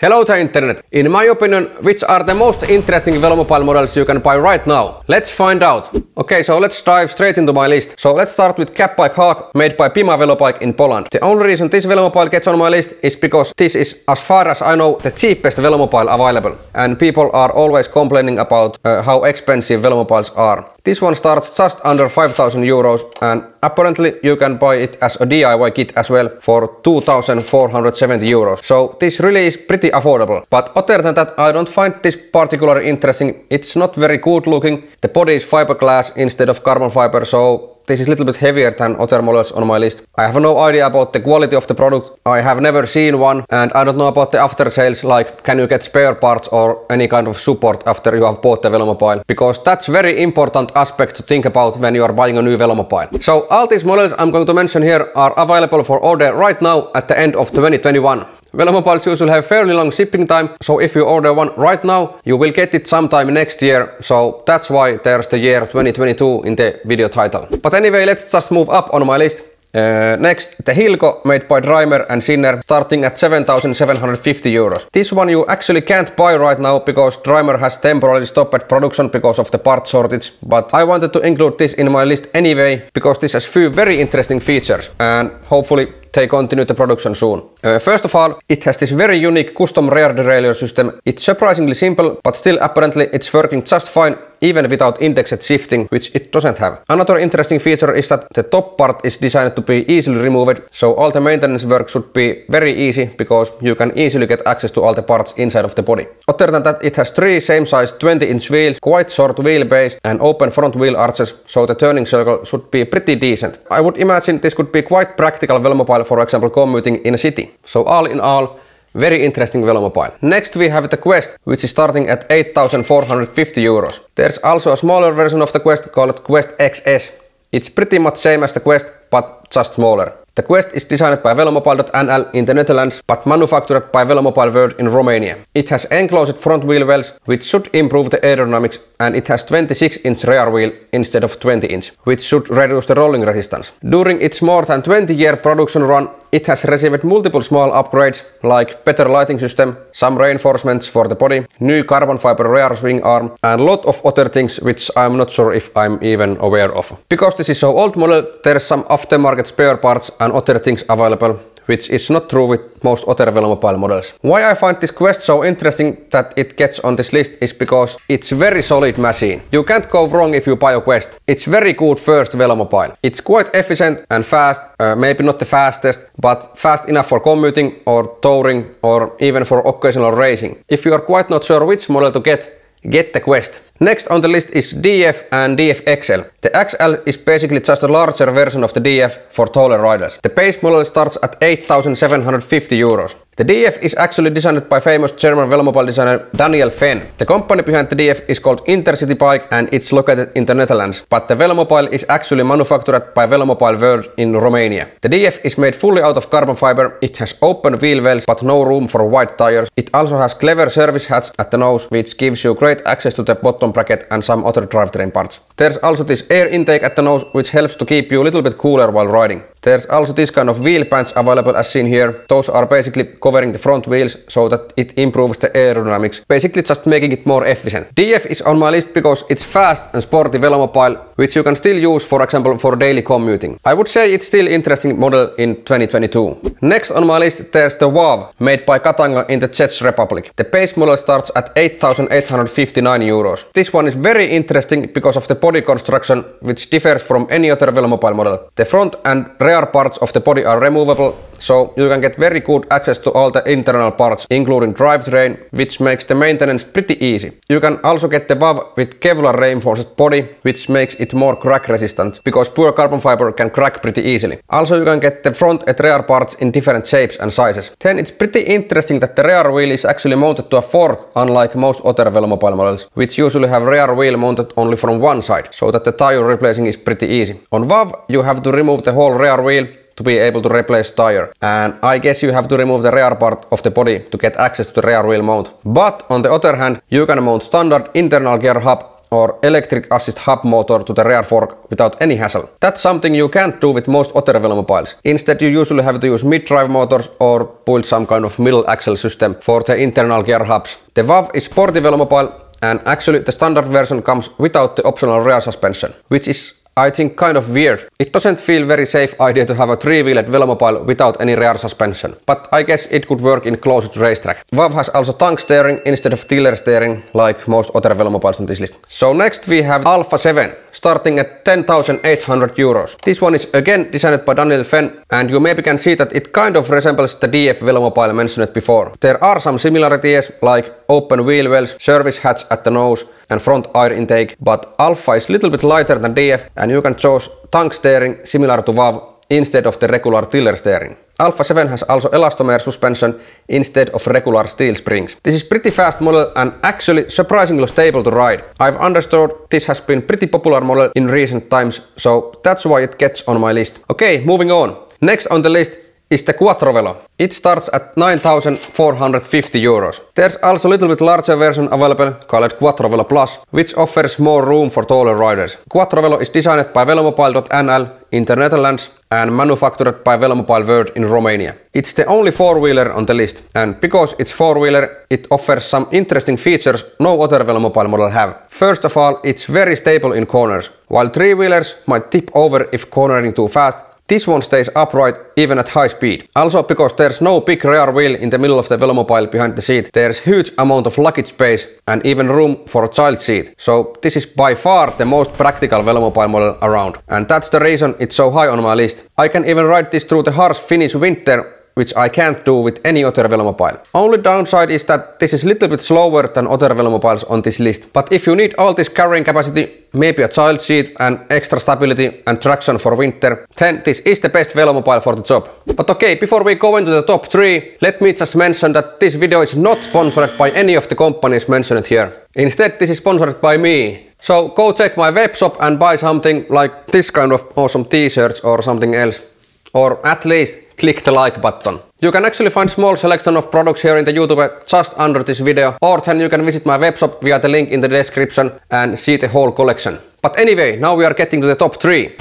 Hello to internet. In my opinion, which are the most interesting velomobile models you can buy right now? Let's find out. Okay, so let's dive straight into my list. So let's start with Catbike Hawk, made by Pima Velobike in Poland. The only reason this velomobile gets on my list is because this is, as far as I know, the cheapest velomobile available. And people are always complaining about how expensive velomobiles are. This one starts just under 5,000 euros and apparently you can buy it as a DIY kit as well for 2,470 euros. So this really is pretty affordable. But other than that, I don't find this particularly interesting. It's not very good looking. The body is fiberglass instead of carbon fiber, so this is a little bit heavier than other models on my list. I have no idea about the quality of the product. I have never seen one and I don't know about the after sales, like can you get spare parts or any kind of support after you have bought the velomobile, because that's very important aspect to think about when you are buying a new velomobile. So all these models I'm going to mention here are available for order right now at the end of 2021. Velomobiles usually have fairly long shipping time, so if you order one right now, you will get it sometime next year, so that's why there's the year 2022 in the video title. But anyway, let's just move up on my list. Next, the Hilco, made by Drymer and Sinner, starting at 7,750 euros. This one you actually can't buy right now because Drymer has temporarily stopped production because of the part shortage, but I wanted to include this in my list anyway because this has few very interesting features and hopefully they continue the production soon. First of all, it has this very unique custom rear derailleur system. It's surprisingly simple, but still apparently it's working just fine even without indexed shifting, which it doesn't have. Another interesting feature is that the top part is designed to be easily removed, so all the maintenance work should be very easy because you can easily get access to all the parts inside of the body. Other than that, it has three same size 20-inch wheels, quite short wheelbase and open front wheel arches, so the turning circle should be pretty decent. I would imagine this could be quite practical velomobile, for example commuting in a city. So all in all, very interesting velomobile. Next we have the Quest, which is starting at 8,450 euros. There's also a smaller version of the Quest called Quest XS. It's pretty much same as the Quest, but just smaller. The Quest is designed by Velomobile.nl in the Netherlands, but manufactured by Velomobile World in Romania. It has enclosed front wheel wells, which should improve the aerodynamics, and it has 26-inch rear wheel instead of 20-inch, which should reduce the rolling resistance. During its more than 20-year production run, it has received multiple small upgrades, like better lighting system, some reinforcements for the body, new carbon fiber rear swing arm, and a lot of other things which I'm not sure if I'm even aware of. Because this is so old model, there's some aftermarket spare parts and other things available, which is not true with most other velomobile models. Why I find this Quest so interesting that it gets on this list is because it's a very solid machine. You can't go wrong if you buy a Quest. It's very good first velomobile. It's quite efficient and fast, maybe not the fastest, but fast enough for commuting or touring or even for occasional racing. If you are quite not sure which model to get the Quest. Next on the list is DF and DF XL. The XL is basically just a larger version of the DF for taller riders. The base model starts at 8,750 euros. The DF is actually designed by famous German velomobile designer Daniel Fenn. The company behind the DF is called Intercity Bike and it's located in the Netherlands, but the velomobile is actually manufactured by Velomobile World in Romania. The DF is made fully out of carbon fiber. It has open wheel wells but no room for wide tires. It also has clever service hatch at the nose, which gives you great access to the bottom bracket and some other drivetrain parts. There's also this air intake at the nose, which helps to keep you a little bit cooler while riding. There's also this kind of wheel pants available as seen here. Those are basically covering the front wheels so that it improves the aerodynamics, basically just making it more efficient. DF is on my list because it's fast and sporty velomobile, which you can still use, for example, for daily commuting. I would say it's still interesting model in 2022. Next on my list there's the WAV, made by Katanga in the Czech Republic. The base model starts at 8,859 euros. This one is very interesting because of the body construction, which differs from any other velomobile model. The front and rear parts of the body are removable, so you can get very good access to all the internal parts, including drivetrain, which makes the maintenance pretty easy. You can also get the WAV with Kevlar reinforced body, which makes it more crack resistant, because pure carbon fiber can crack pretty easily. Also you can get the front and rear parts in different shapes and sizes. Then it's pretty interesting that the rear wheel is actually mounted to a fork, unlike most other velomobile models, which usually have rear wheel mounted only from one side, so that the tire replacing is pretty easy. On WAV you have to remove the whole rear wheel to be able to replace tire, and I guess you have to remove the rear part of the body to get access to the rear wheel mount. But on the other hand, you can mount standard internal gear hub or electric assist hub motor to the rear fork without any hassle. That's something you can't do with most other velomobiles. Instead, you usually have to use mid-drive motors or build some kind of middle axle system for the internal gear hubs. The VAV is sporty velomobile, and actually the standard version comes without the optional rear suspension, which is, I think, kind of weird. It doesn't feel very safe idea to have a three-wheeled velomobile without any rear suspension, but I guess it could work in closed racetrack. VAV has also tongue steering instead of tiller steering like most other velomobiles on this list. So next we have Alpha 7, starting at 10,800 euros. This one is again designed by Daniel Fenn, and you maybe can see that it kind of resembles the DF velomobile mentioned before. There are some similarities like open wheel wells, service hatch at the nose, and front air intake, but Alpha is a little bit lighter than DF, and you can choose tongue steering similar to VAV instead of the regular tiller steering. Alpha 7 has also elastomer suspension instead of regular steel springs. This is pretty fast model and actually surprisingly stable to ride. I've understood this has been pretty popular model in recent times, so that's why it gets on my list. Okay, moving on. Next on the list is the Quattrovelo. It starts at 9,450 euros. There's also a little bit larger version available called Quattrovelo Plus, which offers more room for taller riders. Quattrovelo is designed by Velomobile.nl in the Netherlands and manufactured by Velomobile World in Romania. It's the only four-wheeler on the list, and because it's four-wheeler, it offers some interesting features no other Velomobile model have. First of all, it's very stable in corners. While three-wheelers might tip over if cornering too fast, this one stays upright even at high speed. Also, because there's no big rear wheel in the middle of the velomobile behind the seat, there's huge amount of luggage space and even room for a child seat. So this is by far the most practical velomobile model around. And that's the reason it's so high on my list. I can even ride this through the harsh Finnish winter, which I can't do with any other velomobile. Only downside is that this is a little bit slower than other velomobiles on this list. But if you need all this carrying capacity, maybe a child seat and extra stability and traction for winter, then this is the best velomobile for the job. But okay, before we go into the top 3, let me just mention that this video is not sponsored by any of the companies mentioned here. Instead, this is sponsored by me. So go check my web shop and buy something like this kind of awesome t-shirts or something else. Or at least click the like button. You can actually find small selection of products here in the YouTube just under this video, or then you can visit my webshop via the link in the description and see the whole collection. But anyway, now we are getting to the top 3.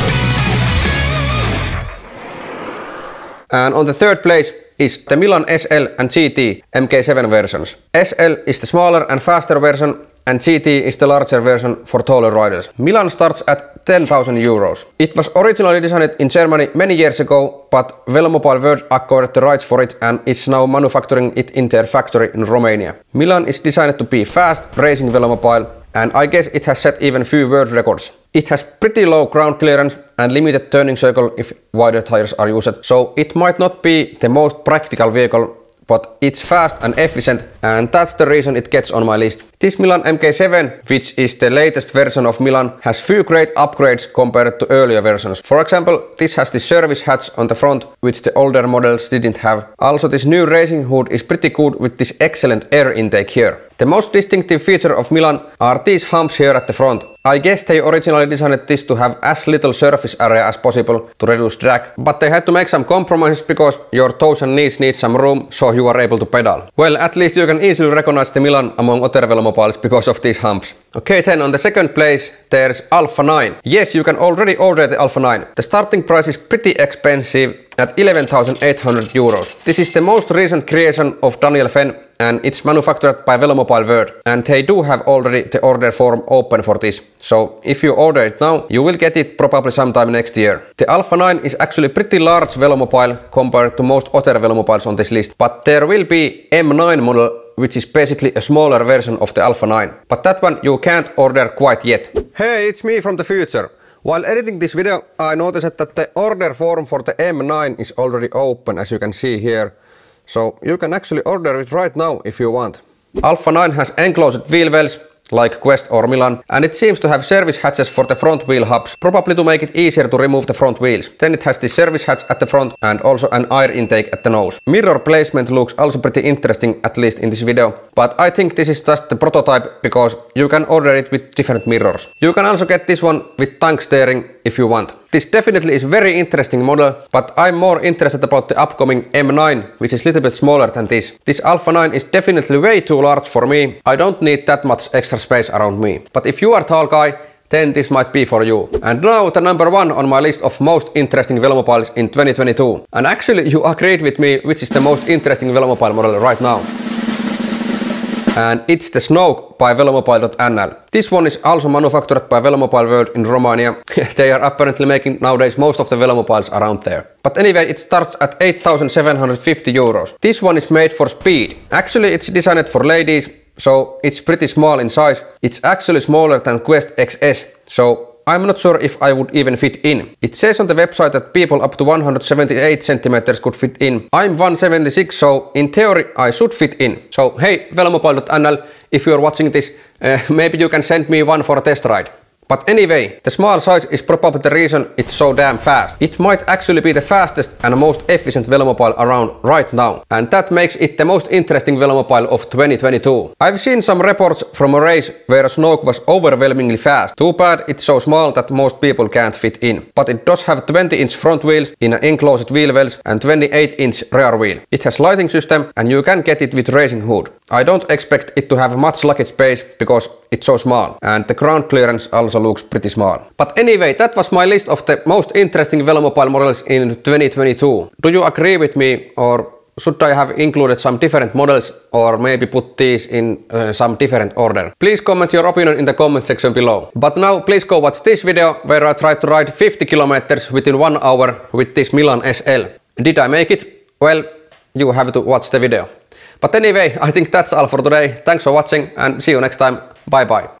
And on the third place is the Milan SL and GT MK7 versions. SL is the smaller and faster version, and GT is the larger version for taller riders. Milan starts at 10,000 euros. It was originally designed in Germany many years ago, but Velomobile World acquired the rights for it and is now manufacturing it in their factory in Romania. Milan is designed to be fast racing velomobile, and I guess it has set even few world records. It has pretty low ground clearance and limited turning circle if wider tires are used, so it might not be the most practical vehicle, but it's fast and efficient, and that's the reason it gets on my list. This Milan MK7, which is the latest version of Milan, has few great upgrades compared to earlier versions. For example, this has the service hatch on the front, which the older models didn't have. Also, this new racing hood is pretty good with this excellent air intake here. The most distinctive feature of Milan are these humps here at the front. I guess they originally designed this to have as little surface area as possible to reduce drag, but they had to make some compromises because your toes and knees need some room so you are able to pedal. Well, at least you can easily recognize the Milan among other velomobiles because of these humps. Okay, then on the second place there's Alpha 9. Yes, you can already order the Alpha 9. The starting price is pretty expensive at 11,800 euros. This is the most recent creation of Daniel Fenn, and it's manufactured by Velomobile World, and they do have already the order form open for this. So if you order it now, you will get it probably sometime next year. The Alpha 9 is actually pretty large velomobile compared to most other velomobiles on this list, but there will be M9 model, which is basically a smaller version of the Alpha 9. But that one you can't order quite yet. Hey, it's me from the future. While editing this video, I noticed that the order form for the M9 is already open, as you can see here. So you can actually order it right now if you want. Alpha 9 has enclosed wheel wells like Quest or Milan, and it seems to have service hatches for the front wheel hubs, probably to make it easier to remove the front wheels. Then it has the service hatch at the front and also an air intake at the nose. Mirror placement looks also pretty interesting, at least in this video, but I think this is just the prototype because you can order it with different mirrors. You can also get this one with tongue steering, if you want. This definitely is very interesting model, but I'm more interested about the upcoming M9, which is a little bit smaller than this. This Alpha 9 is definitely way too large for me. I don't need that much extra space around me. But if you are a tall guy, then this might be for you. And now the number 1 on my list of most interesting Velomobiles in 2022. And actually you agreed with me which is the most interesting Velomobile model right now. And it's the Snoke by Velomobile.nl. This one is also manufactured by Velomobile World in Romania. They are apparently making nowadays most of the Velomobiles around there. But anyway, it starts at 8,750 euros. This one is made for speed. Actually, it's designed for ladies, so it's pretty small in size. It's actually smaller than Quest XS, so I'm not sure if I would even fit in. It says on the website that people up to 178 centimeters could fit in. I'm 176, so in theory I should fit in. So hey, Velomobile.nl, if you're watching this, maybe you can send me one for a test ride. But anyway, the small size is probably the reason it's so damn fast. It might actually be the fastest and most efficient Velomobile around right now. And that makes it the most interesting Velomobile of 2022. I've seen some reports from a race where a Snoke was overwhelmingly fast. Too bad it's so small that most people can't fit in. But it does have 20-inch front wheels in an enclosed wheel wells and 28-inch rear wheel. It has lighting system and you can get it with racing hood. I don't expect it to have much luggage space because it's so small, and the ground clearance also looks pretty small. But anyway, that was my list of the most interesting Velomobile models in 2022. Do you agree with me, or should I have included some different models, or maybe put these in some different order? Please comment your opinion in the comment section below. But now please go watch this video where I tried to ride 50 kilometers within 1 hour with this Milan SL. Did I make it? Well, you have to watch the video. But anyway, I think that's all for today. Thanks for watching and see you next time. Bye bye.